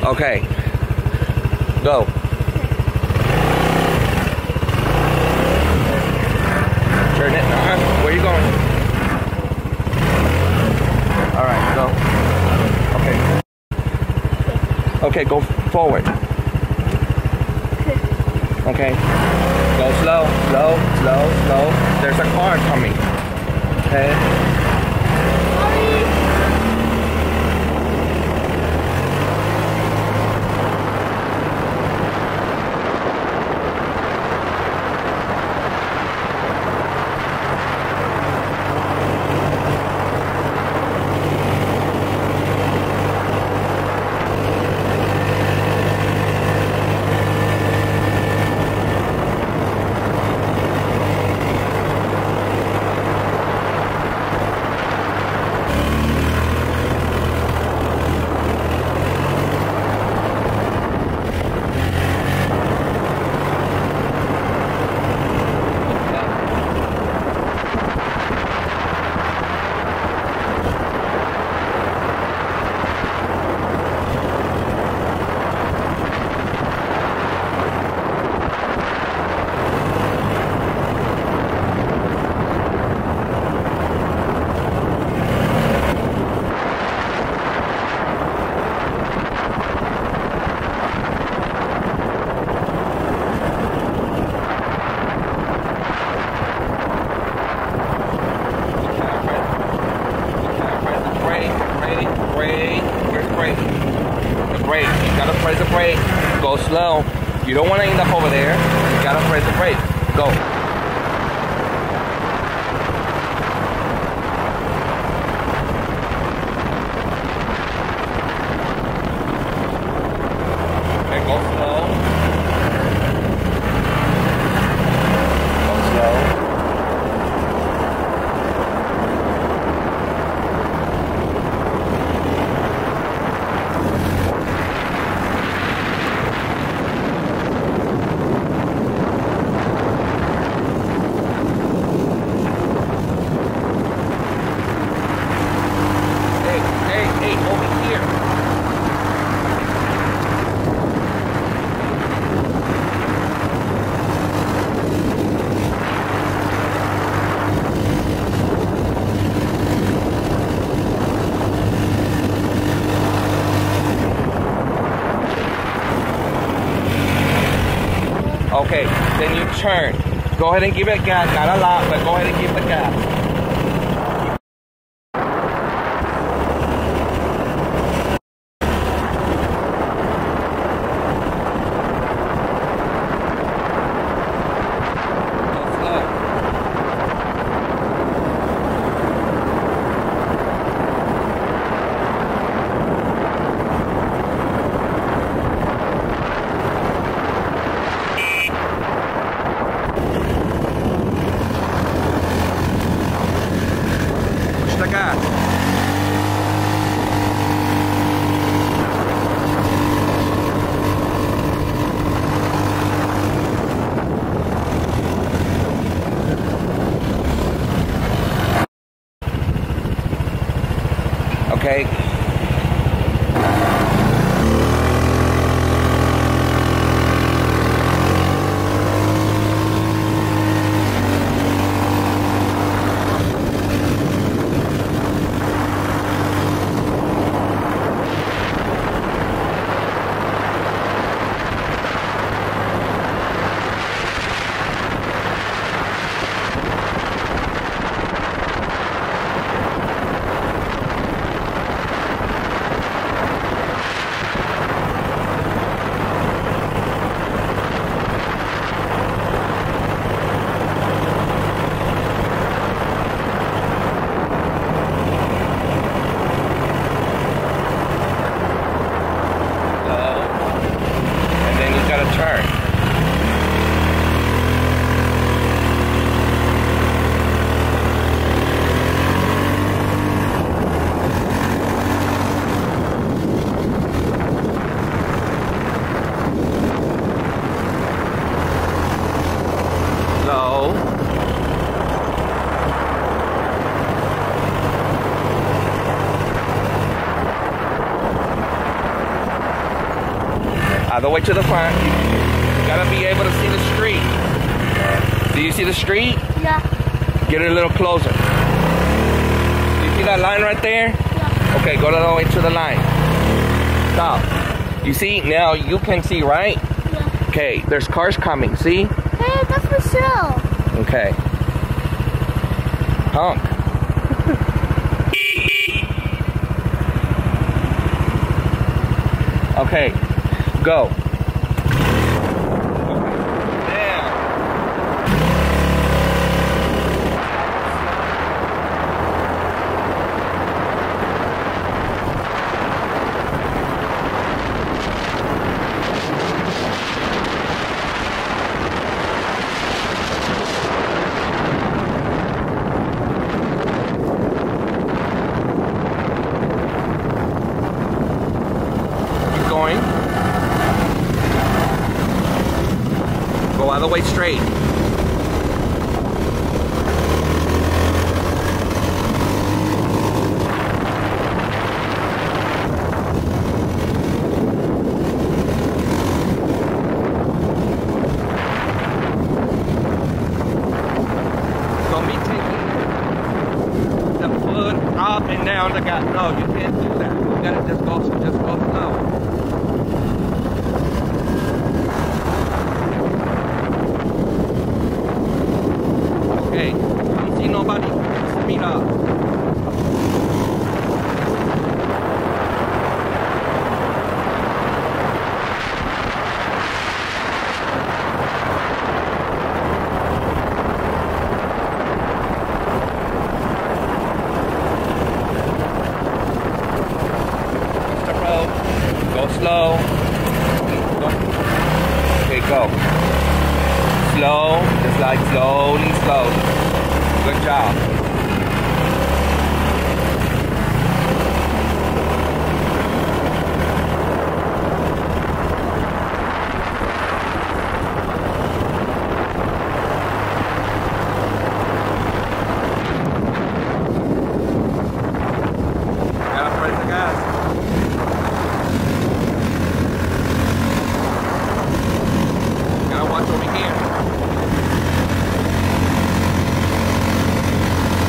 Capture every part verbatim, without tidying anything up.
Okay. Go. Turn it. Uh-huh. Where are you going? Alright, go. Okay. Okay, go forward. Okay. Go slow, slow, slow, slow. There's a car coming. Okay. Press the brake, go slow. You don't want to end up over there. You gotta press the brake. Go. Okay, go slow. Go slow. Okay, then you turn. Go ahead and give it gas. Not a lot, but go ahead and give the gas. Okay. all the way to the front. You gotta be able to see the street. Do you see the street? Yeah. Get it a little closer. Do you see that line right there? Yeah. Okay, go all the way to the line. Stop. You see, now you can see, right? Yeah. Okay, there's cars coming, see? Hey, that's Michelle. Okay. Honk. Okay, go. Going. Go all the way straight. Don't be taking the foot up and down the gas. No, you can't do that. You gotta just go, just go slow. Okay, don't see nobody, speed up. Watch the road, go slow. Go. Okay, go. Slow, just like slowly, slowly. Good job. Gotta press the gas. Gotta watch over here.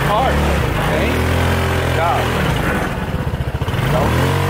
hard. Okay? Good job. Go.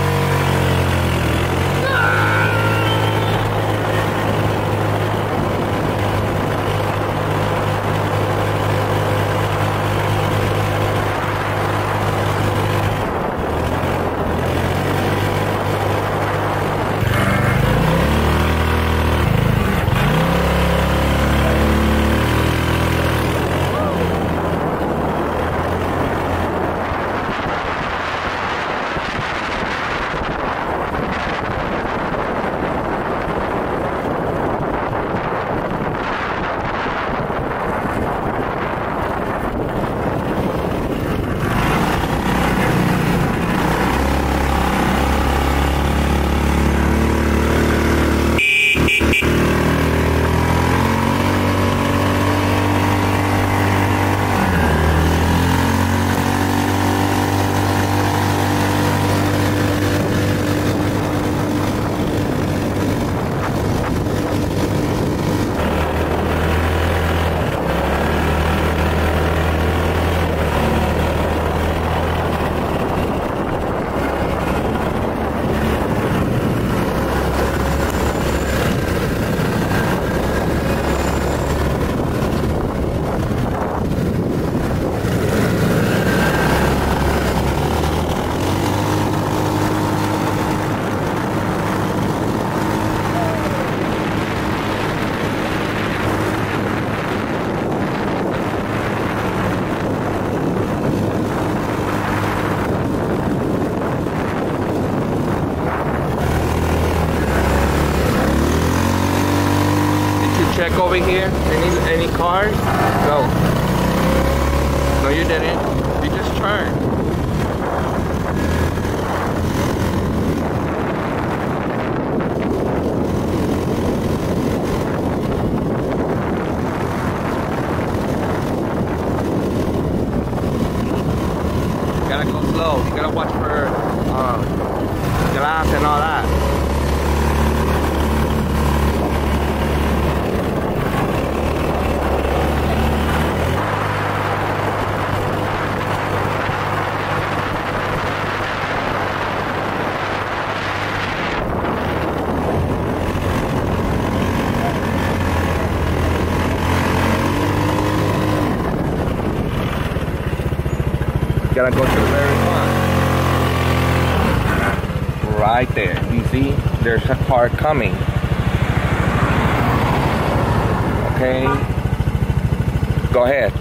Check over here. Any any cars? Go. No, you didn't. You just turned. You gotta go slow. You gotta watch for uh, glass and all that. Gotta go to the very front. Right there. You see? There's a car coming. Okay. Go ahead.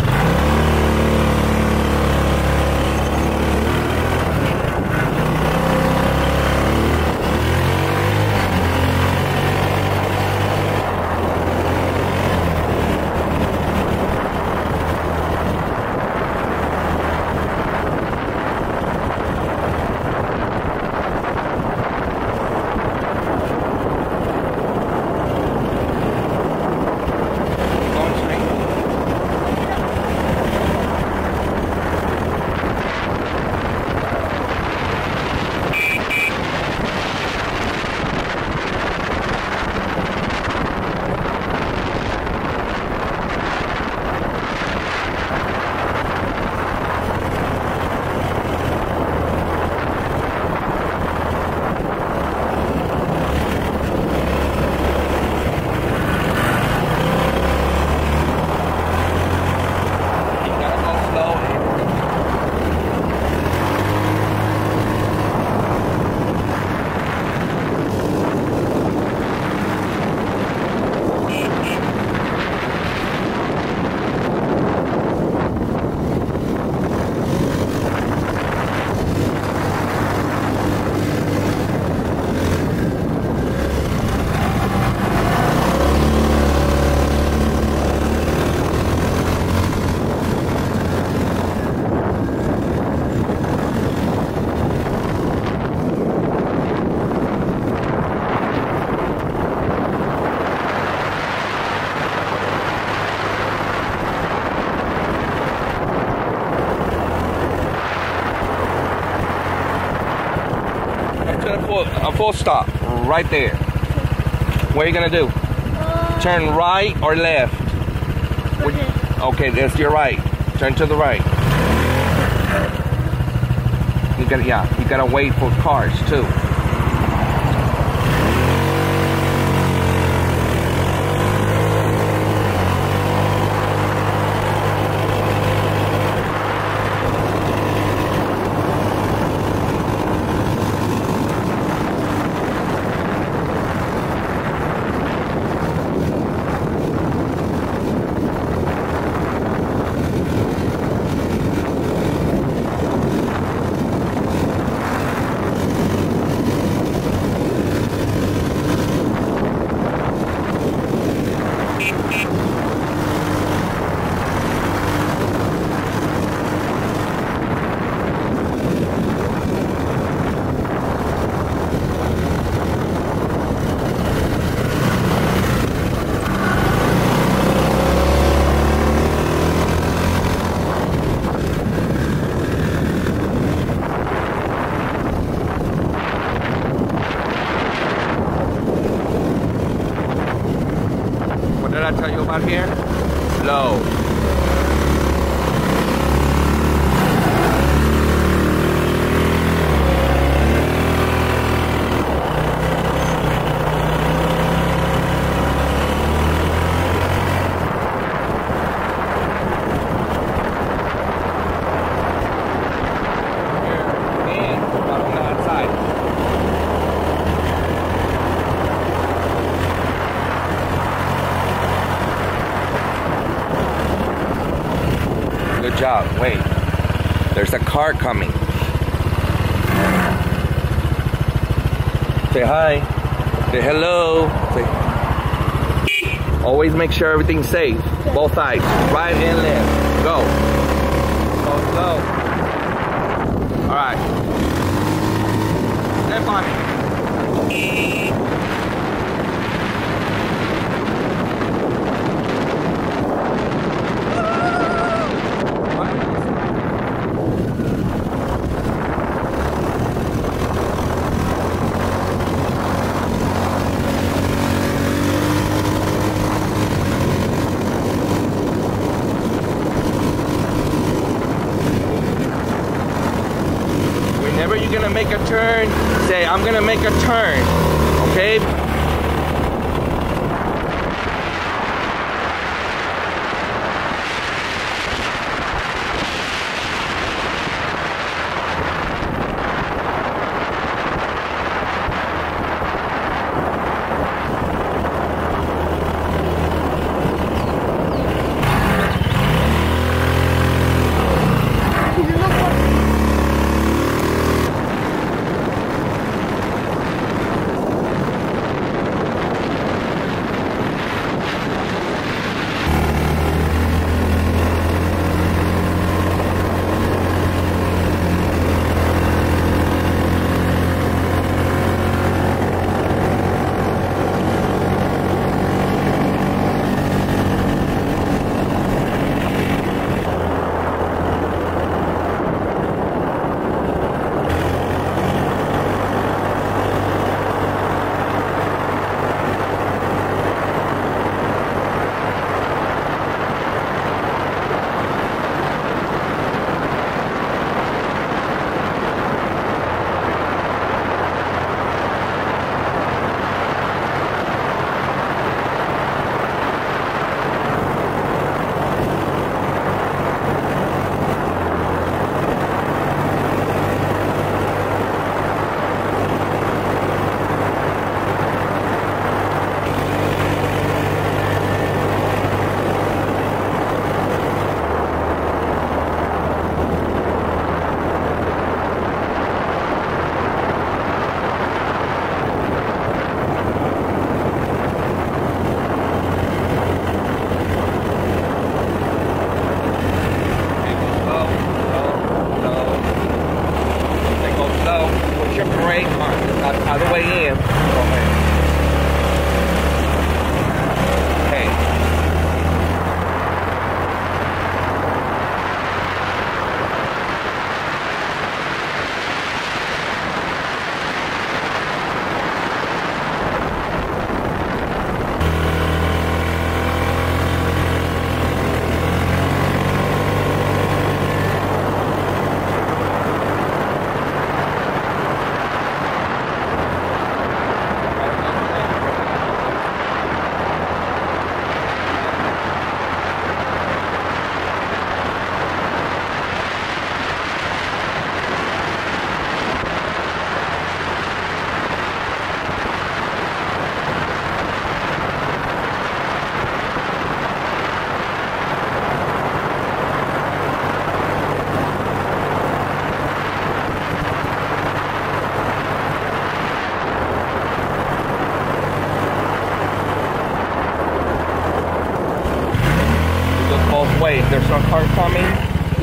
A full stop right there. What are you gonna do? Uh, Turn right or left? okay. Okay, that's your right. Turn to the right. You gotta, yeah, you gotta wait for cars too. What did I tell you about here? Slow. Good job. Wait. There's a car coming. Say hi. Say hello. Say. Always make sure everything's safe. Both sides. Right and left. Go. Go slow. Alright. Step on it. Whenever you're gonna make a turn, say, I'm gonna make a turn, okay?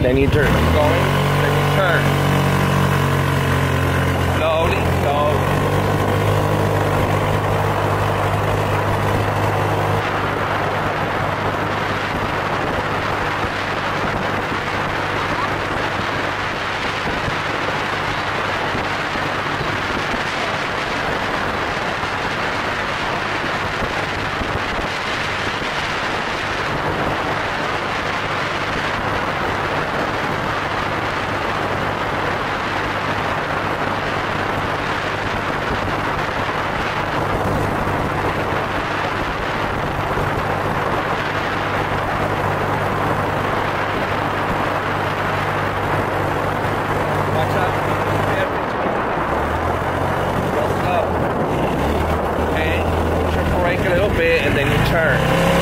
Then you turn. Keep going. Then you turn. Slowly, slowly. And then you turn.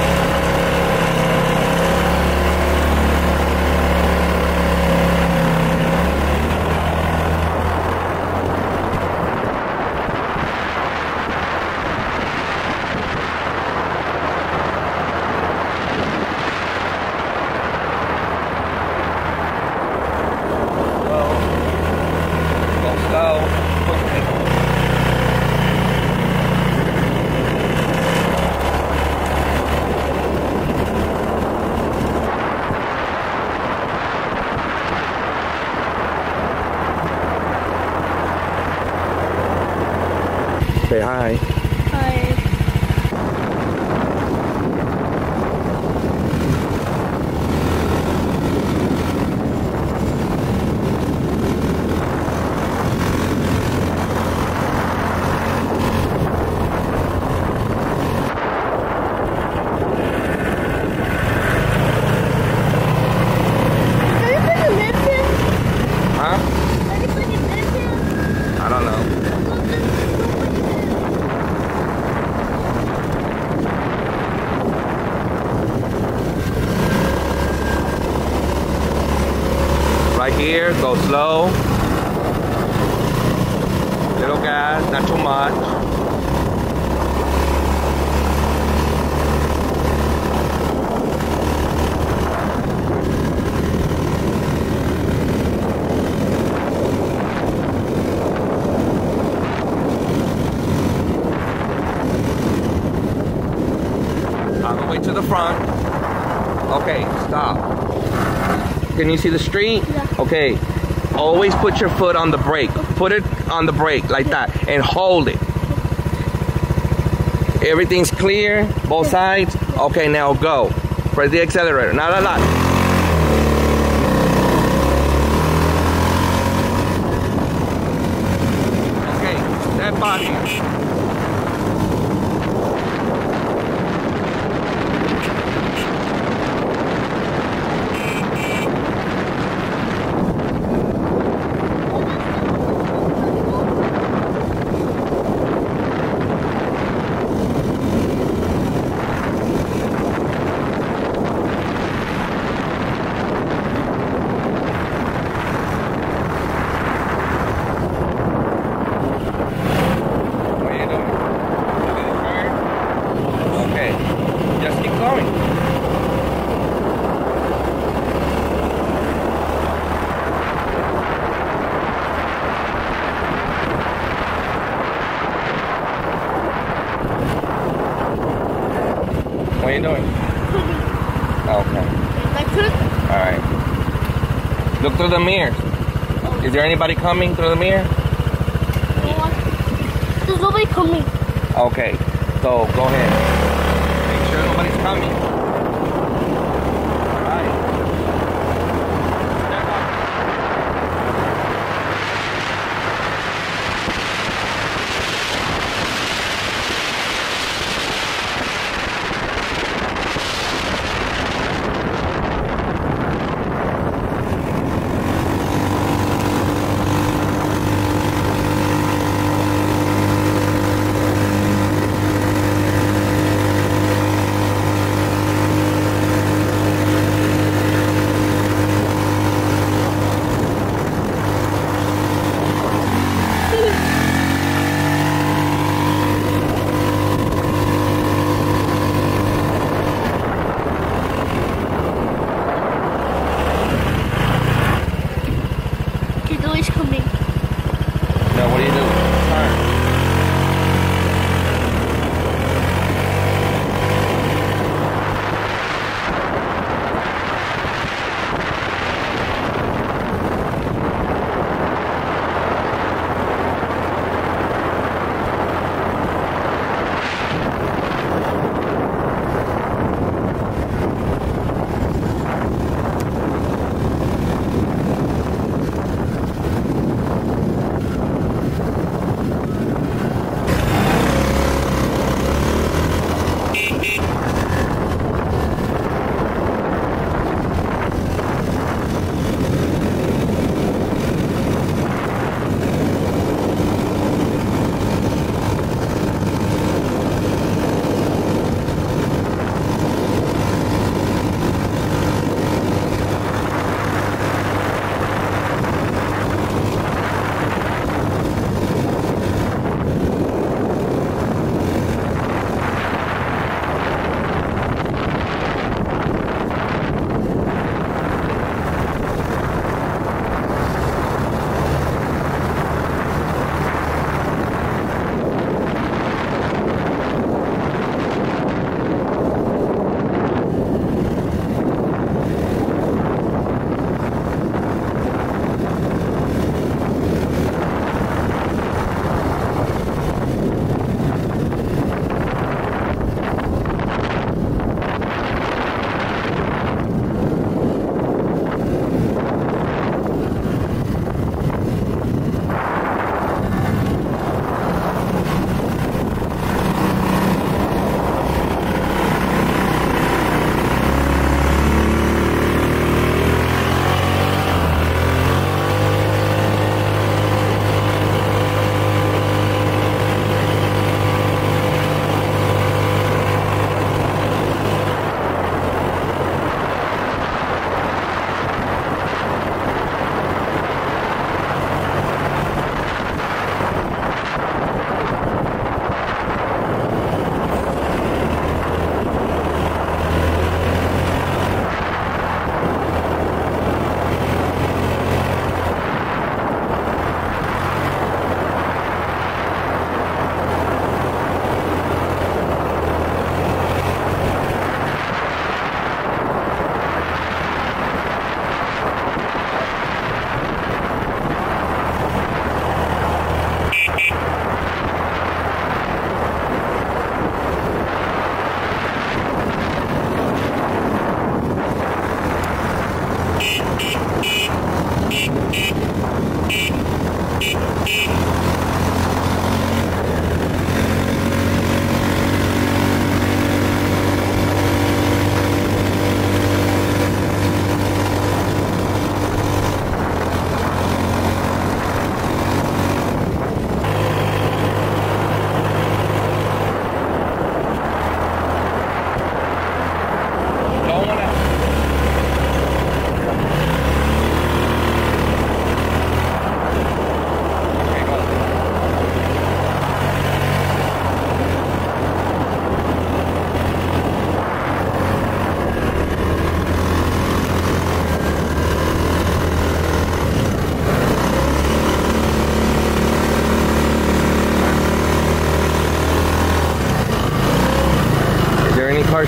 Slow. Go slow. Okay. Say hi. Hi. Huh? I don't know. Right here, go slow. Little gas, not too much. All the way to the front. Okay, stop. Can you see the street? Yeah. Okay. Always put your foot on the brake. Put it on the brake like that and hold it. Everything's clear, both sides. Okay, now go. Press the accelerator. Not a lot. Okay, step body. What are you doing? Okay. Alright. Look through the mirrors. Is there anybody coming through the mirror? There's nobody coming. Okay. So go ahead. Make sure nobody's coming. Alright. Step up.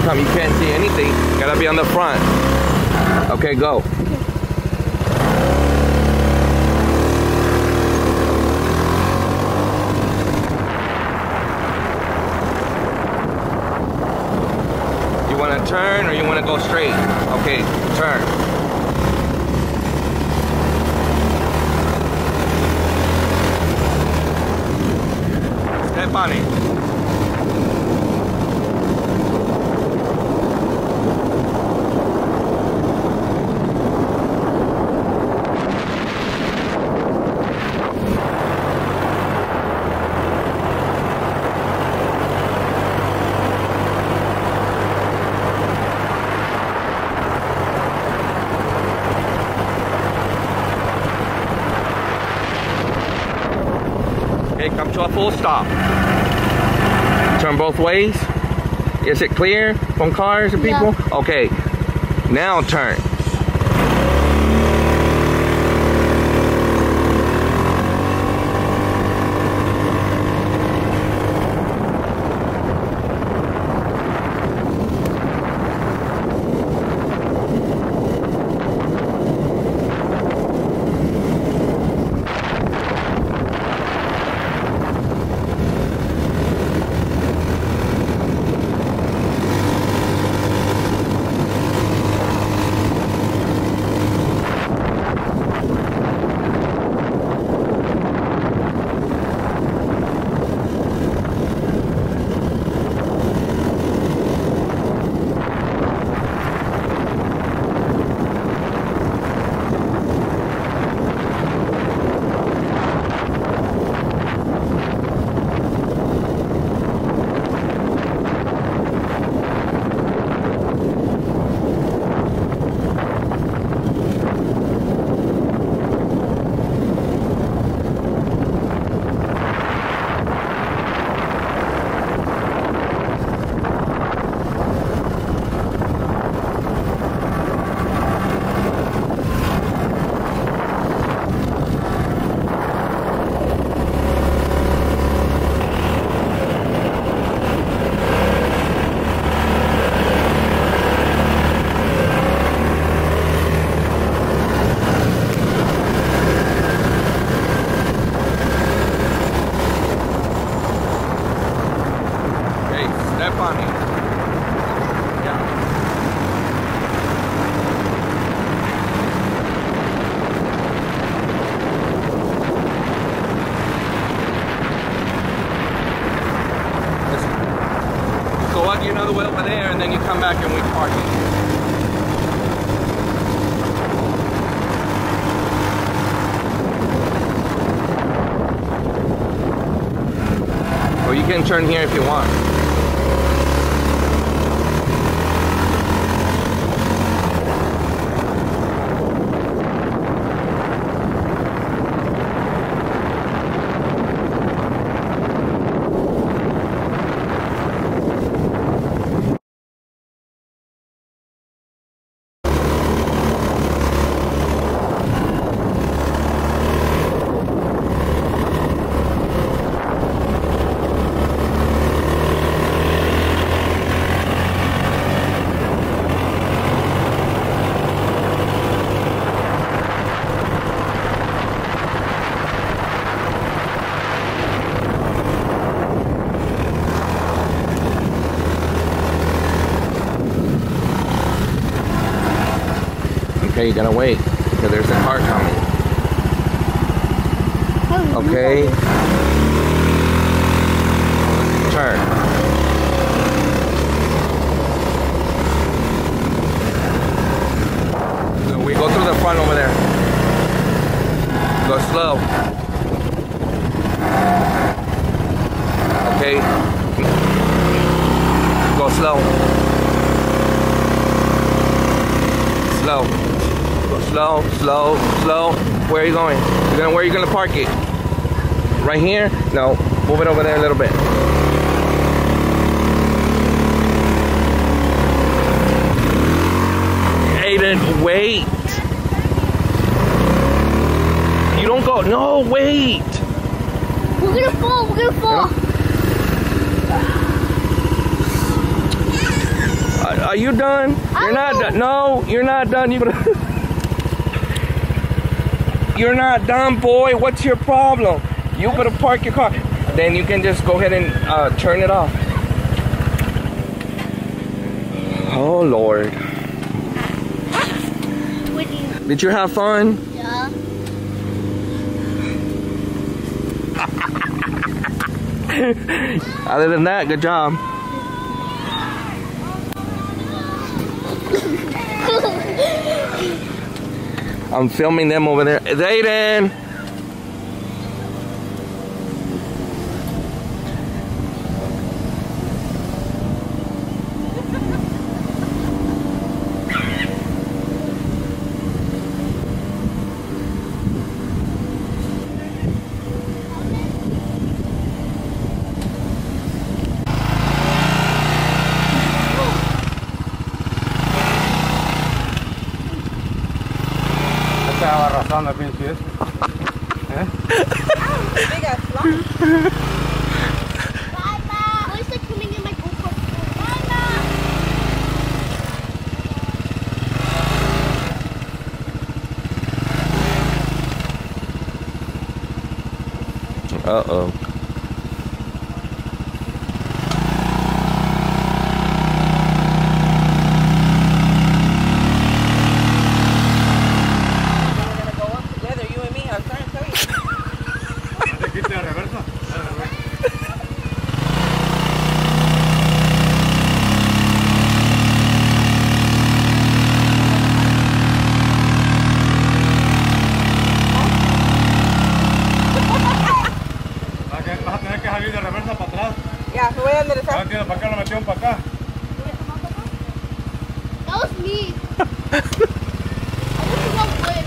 come. You can't see anything. You gotta be on the front. Okay, go. You wanna turn or you wanna go straight? Okay, turn. Step on it. Okay, come to a full stop. Turn both ways. Is it clear from cars and people? Yeah. Okay, now turn. Step on it. Yeah. Just go out another way over there, and then you come back and we park it. Or you can turn here if you want. Okay, you gotta wait, because there's a car coming. Okay. Turn. So we go through the front over there. Go slow. Okay. Go slow. Slow. Slow, slow, slow. Where are you going? You're gonna, where are you gonna park it? Right here? No, move it over there a little bit. Aiden, wait. You don't go, no, wait. We're gonna fall, we're gonna fall. Uh, are you done? You're not done. No, you're not done. You You're not done, boy. What's your problem? You better park your car. Then you can just go ahead and uh, turn it off. Oh, Lord. Did you have fun? Yeah. Other than that, good job. I'm filming them over there. Zayden! Estaba arrasando el pinche ese. ¿Eh? Mama! Why is it coming in my GoPro? Mama! Uh-oh. Ya, se voy a enderezar. Ah, tiene para acá, lo metieron para acá. That was me. I was not good.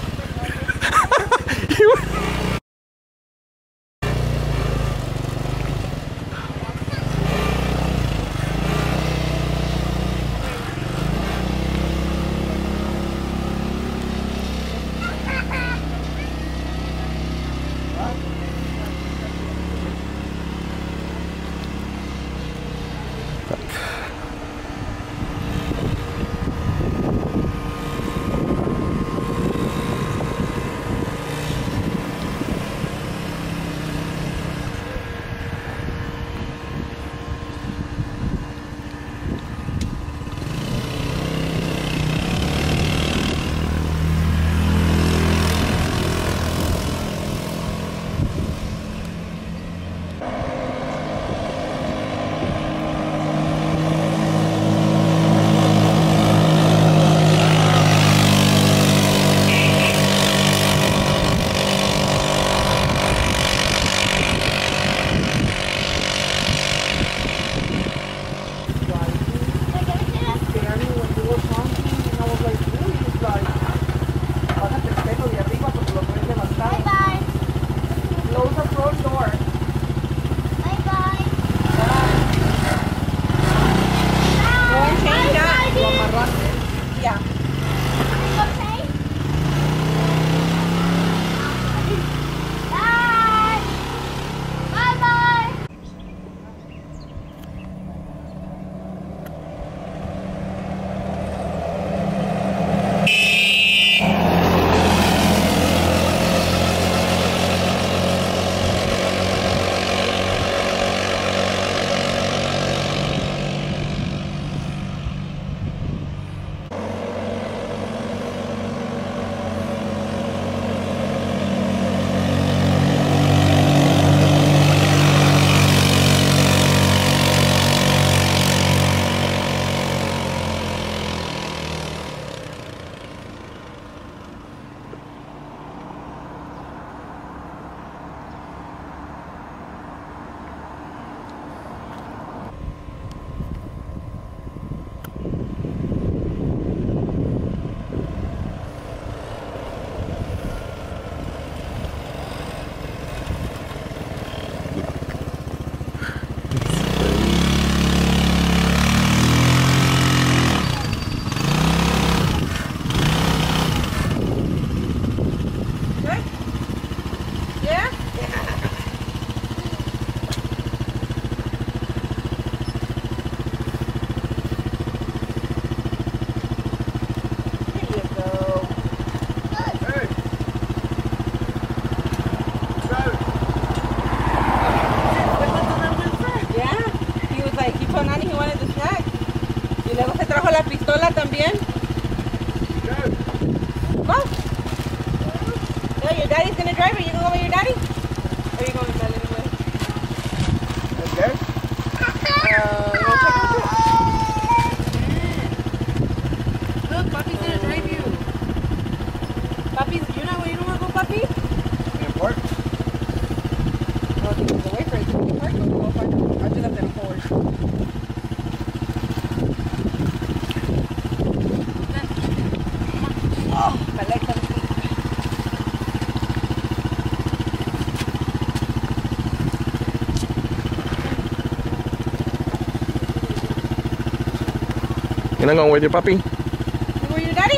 bien? Go. Yeah, your daddy's gonna drive. Are you gonna go with your daddy? Or are you going with that little boy? Okay. Uh, you wanna check him too? Look, Papi's gonna drive you. Papi's, you know where you don't wanna go, Papi? In the park? Oh, he goes away for it. The park will go park. I'll do that then forward. Oh, my legs on the feet. You're not going with your puppy? You go with your daddy?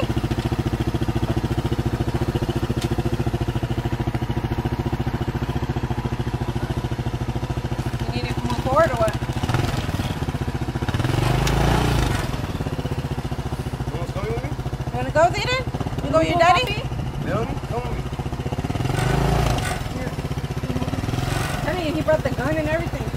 You need to move forward or what? You want to come with me? You wanna go, Zayden? You go with your daddy? Leon, come with me. Honey, he brought the gun and everything.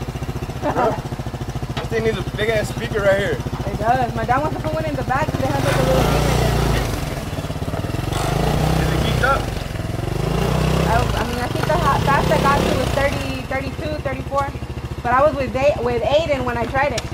This thing needs a big ass speaker right here. It does. My dad wants to put one in the back because it has like a little thing right Is it geeked up? there. I, I mean, I think the ha- fast I got to was thirty, thirty-two, thirty-four. But I was with Day- with Aiden when I tried it.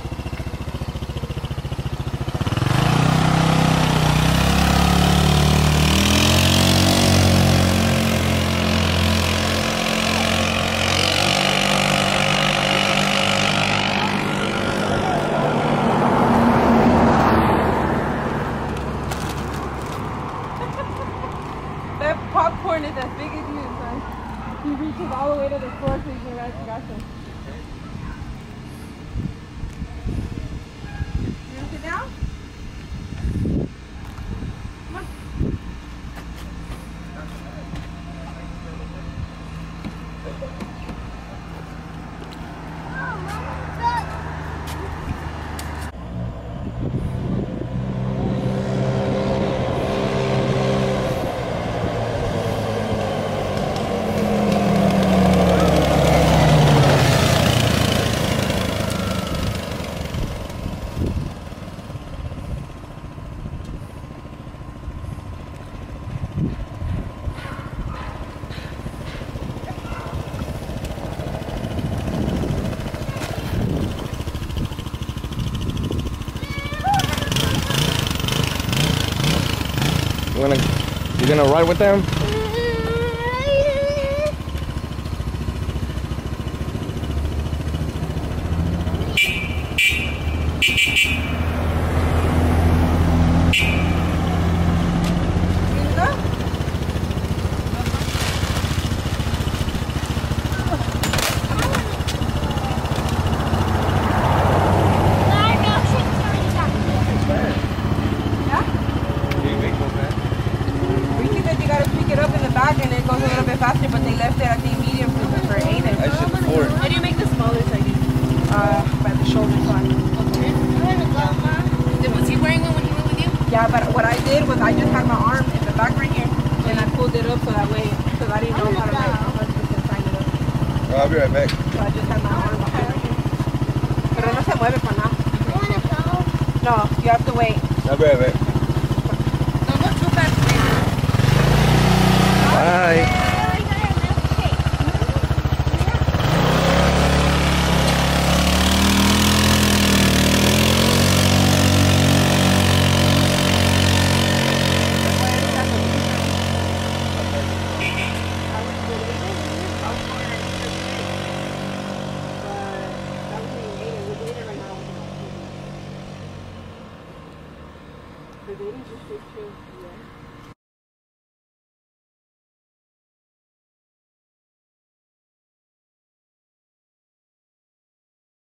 That popcorn is as big as you, son. He reaches all the way to the floor so you can rest got some. You want to sit down? Come on. You wanna, you gonna ride with them? Faster, but they left it at the medium for, for Aiden. I should afford. How do you make the smaller size? Uh, by the shoulder line. Okay. Was he wearing one when he went with you? Yeah, but what I did was I just had my arm in the back right here, and I pulled it up so that way, because I didn't know how to like, how much to sign it up. Oh, I'll be right back. So I just had my arm behind right here. Pero no se mueve para nada. You wanna go? No, you have to wait. I'll be right back. Don't go too fast, please. Bye. The dating just is true. Yeah.